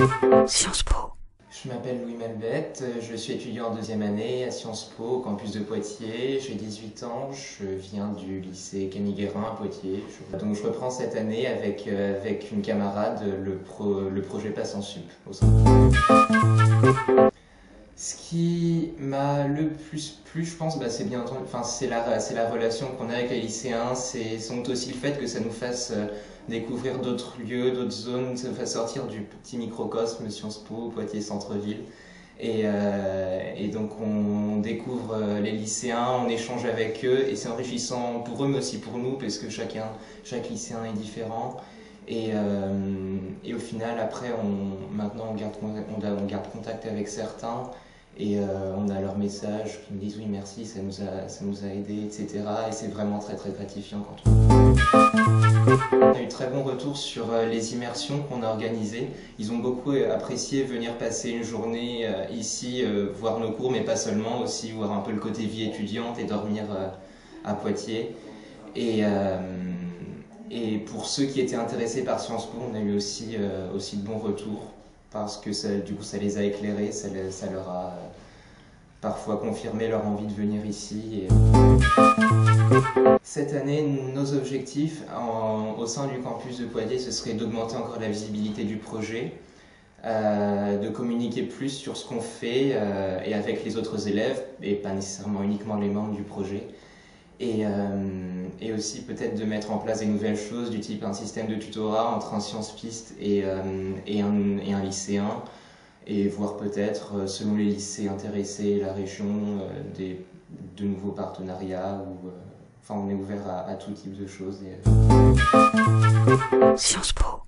Sciences Po. Je m'appelle Louis Melbet, je suis étudiant en deuxième année à Sciences Po, au campus de Poitiers. J'ai 18 ans, je viens du lycée Camille Guérin à Poitiers. Donc je reprends cette année avec une camarade le projet Passe en Sup au centre. Ce qui m'a le plus plu, je pense, c'est bien entendu, c'est la relation qu'on a avec les lycéens, c'est sans doute aussi le fait que ça nous fasse découvrir d'autres lieux, d'autres zones, ça nous fasse sortir du petit microcosme Sciences Po, Poitiers centre-ville. Et donc on découvre les lycéens, on échange avec eux et c'est enrichissant pour eux mais aussi pour nous parce que chaque lycéen est différent. Et au final, après, maintenant on garde contact avec certains et on a leurs messages qui me disent oui merci, ça nous a aidés, etc. Et c'est vraiment très très gratifiant quand on a eu très bon retour sur les immersions qu'on a organisées. Ils ont beaucoup apprécié venir passer une journée ici, voir nos cours, mais pas seulement, aussi voir un peu le côté vie étudiante et dormir à Poitiers. Et pour ceux qui étaient intéressés par Sciences Po, on a eu aussi de bons retours parce que du coup ça les a éclairés, ça leur a parfois confirmé leur envie de venir ici. Cette année, nos objectifs au sein du campus de Poitiers, ce serait d'augmenter encore la visibilité du projet, de communiquer plus sur ce qu'on fait et avec les autres élèves, et pas nécessairement uniquement les membres du projet. Et aussi peut-être de mettre en place des nouvelles choses du type un système de tutorat entre un sciences-piste et un lycéen, et voir peut-être, selon les lycées intéressés, la région, de nouveaux partenariats. On est ouvert à tout type de choses. Sciences Po.